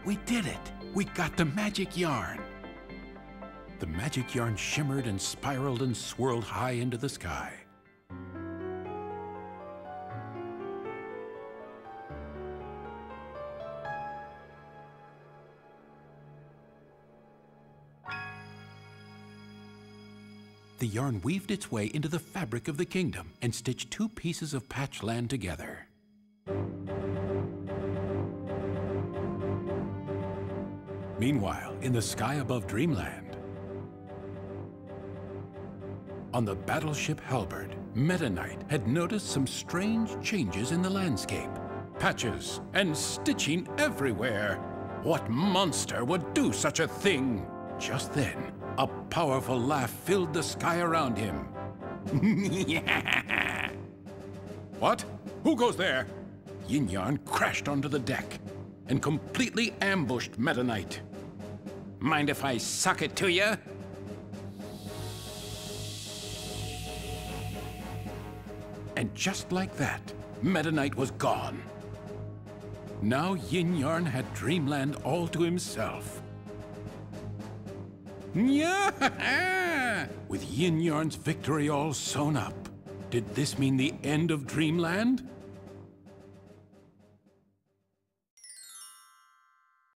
We did it! We got the magic yarn! The magic yarn shimmered and spiraled and swirled high into the sky. The yarn weaved its way into the fabric of the kingdom and stitched two pieces of patch land together. Meanwhile, in the sky above Dreamland, on the battleship Halberd, Meta Knight had noticed some strange changes in the landscape. Patches and stitching everywhere. What monster would do such a thing? Just then, a powerful laugh filled the sky around him. What? Who goes there? Yin Yarn crashed onto the deck and completely ambushed Meta Knight. Mind if I suck it to you? And just like that, Meta Knight was gone. Now Yin Yarn had Dreamland all to himself. Yeah! With Yin Yarn's victory all sewn up, did this mean the end of Dreamland?